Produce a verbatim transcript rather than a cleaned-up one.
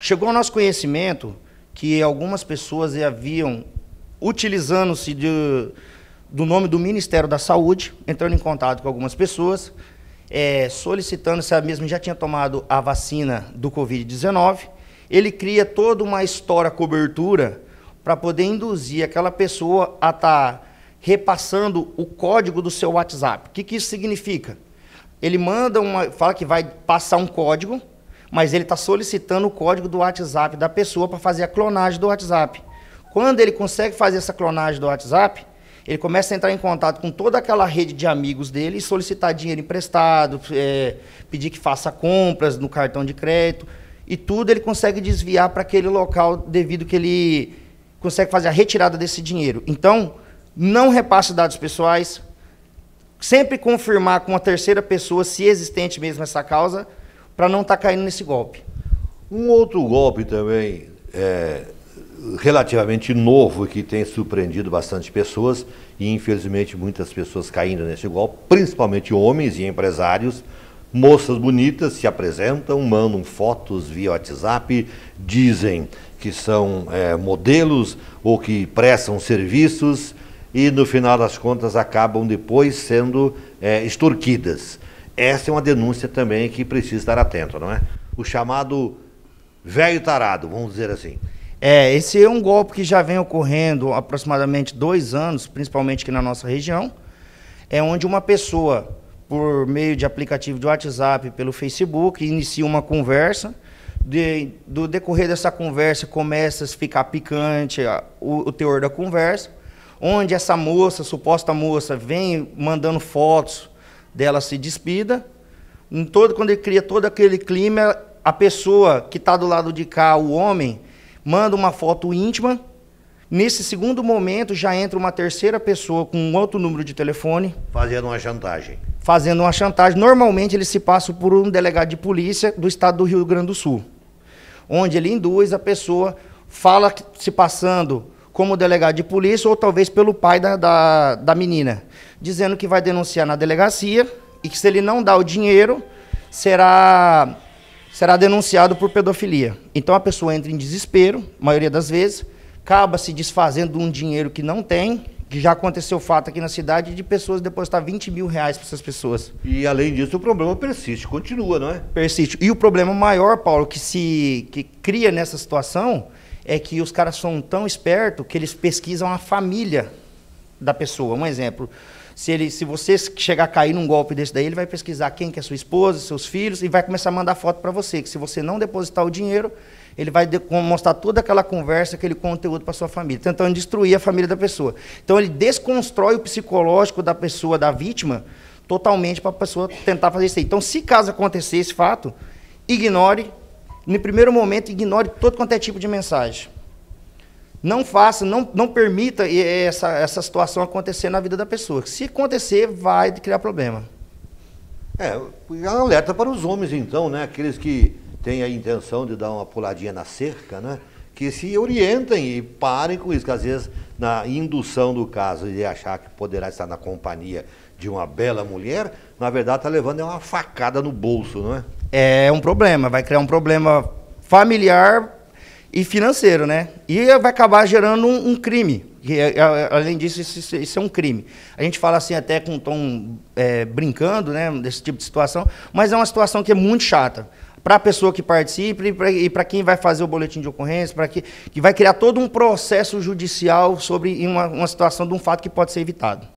Chegou ao nosso conhecimento que algumas pessoas haviam, utilizando-se do nome do Ministério da Saúde, entrando em contato com algumas pessoas, é, solicitando se a mesma já tinha tomado a vacina do Covid dezenove. Ele cria toda uma história cobertura para poder induzir aquela pessoa a estar tá repassando o código do seu WhatsApp. O que, que isso significa? Ele manda uma, fala que vai passar um código, mas ele está solicitando o código do WhatsApp da pessoa para fazer a clonagem do WhatsApp. Quando ele consegue fazer essa clonagem do WhatsApp, ele começa a entrar em contato com toda aquela rede de amigos dele e solicitar dinheiro emprestado, é, pedir que faça compras no cartão de crédito, e tudo ele consegue desviar para aquele local devido que ele consegue fazer a retirada desse dinheiro. Então, não repasse dados pessoais, sempre confirmar com uma terceira pessoa se é existente mesmo essa causa, para não estar tá caindo nesse golpe. Um outro golpe também é, relativamente novo, que tem surpreendido bastante pessoas, e infelizmente muitas pessoas caindo nesse golpe, principalmente homens e empresários. Moças bonitas se apresentam, mandam fotos via WhatsApp, dizem que são é, modelos ou que prestam serviços e no final das contas acabam depois sendo é, extorquidas. Essa é uma denúncia também que precisa estar atento, não é? O chamado velho tarado, vamos dizer assim. É, esse é um golpe que já vem ocorrendo há aproximadamente dois anos, principalmente aqui na nossa região, é onde uma pessoa, por meio de aplicativo de WhatsApp, pelo Facebook, inicia uma conversa, de, do decorrer dessa conversa começa a ficar picante a, o, o teor da conversa, onde essa moça, suposta moça, vem mandando fotos dela se despida, em todo, quando ele cria todo aquele clima, a pessoa que está do lado de cá, o homem, manda uma foto íntima. Nesse segundo momento já entra uma terceira pessoa com um outro número de telefone. Fazendo uma chantagem. Fazendo uma chantagem. Normalmente eles se passam por um delegado de polícia do estado do Rio Grande do Sul, onde ele induz a pessoa, fala se passando como delegado de polícia ou talvez pelo pai da, da, da menina, dizendo que vai denunciar na delegacia e que se ele não dá o dinheiro, será, será denunciado por pedofilia. Então a pessoa entra em desespero, a maioria das vezes, acaba se desfazendo de um dinheiro que não tem, que já aconteceu fato aqui na cidade de pessoas depositar vinte mil reais para essas pessoas. E além disso o problema persiste, continua, não é? Persiste. E o problema maior, Paulo, que se que cria nessa situação é que os caras são tão espertos que eles pesquisam a família da pessoa. Um exemplo, se, ele, se você chegar a cair num golpe desse daí, ele vai pesquisar quem que é sua esposa, seus filhos, e vai começar a mandar foto para você, que se você não depositar o dinheiro, ele vai de, mostrar toda aquela conversa, aquele conteúdo para sua família, tentando destruir a família da pessoa. Então ele desconstrói o psicológico da pessoa, da vítima, totalmente para a pessoa tentar fazer isso aí. Então, se caso acontecer esse fato, ignore. No primeiro momento, ignore todo quanto é tipo de mensagem. Não faça, não, não permita essa, essa situação acontecer na vida da pessoa. Se acontecer, vai criar problema. É, um alerta para os homens, então, né? Aqueles que têm a intenção de dar uma puladinha na cerca, né? Que se orientem e parem com isso, que às vezes, na indução do caso de achar que poderá estar na companhia de uma bela mulher, na verdade está levando uma facada no bolso, não é? É um problema, vai criar um problema familiar e financeiro, né? E vai acabar gerando um, um crime. E, além disso, isso, isso é um crime. A gente fala assim até com um tom é, brincando, né, desse tipo de situação, mas é uma situação que é muito chata para a pessoa que participa e para quem vai fazer o boletim de ocorrência, para que, que vai criar todo um processo judicial sobre uma, uma situação de um fato que pode ser evitado.